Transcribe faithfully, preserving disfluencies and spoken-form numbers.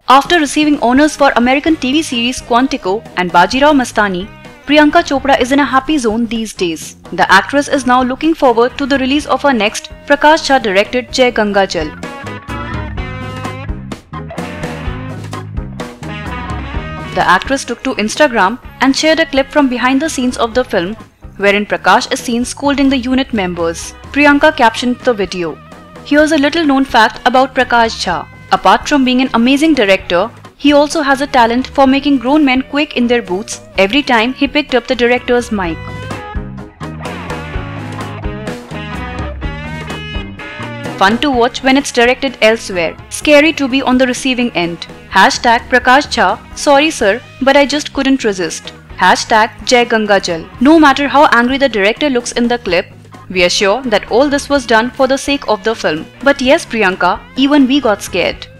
After receiving honors for American T V series Quantico and Bajirao Mastani, Priyanka Chopra is in a happy zone these days. The actress is now looking forward to the release of her next Prakash Jha directed Jai Ganga Jal. The actress took to Instagram and shared a clip from behind the scenes of the film, wherein Prakash is seen scolding the unit members. Priyanka captioned the video. Here's a little known fact about Prakash Jha. Apart from being an amazing director, he also has a talent for making grown men quake in their boots every time he picked up the director's mic. Fun to watch when it's directed elsewhere. Scary to be on the receiving end. Hashtag Prakash Jha, sorry sir, but I just couldn't resist. Hashtag Jai Ganga Jal. No matter how angry the director looks in the clip, we are sure that all this was done for the sake of the film. But yes, Priyanka, even we got scared.